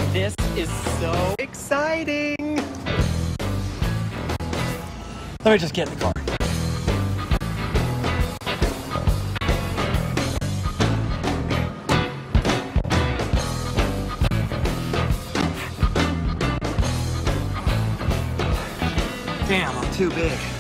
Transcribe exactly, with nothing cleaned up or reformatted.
This is so exciting! Let me just get in the car. Damn, I'm too big.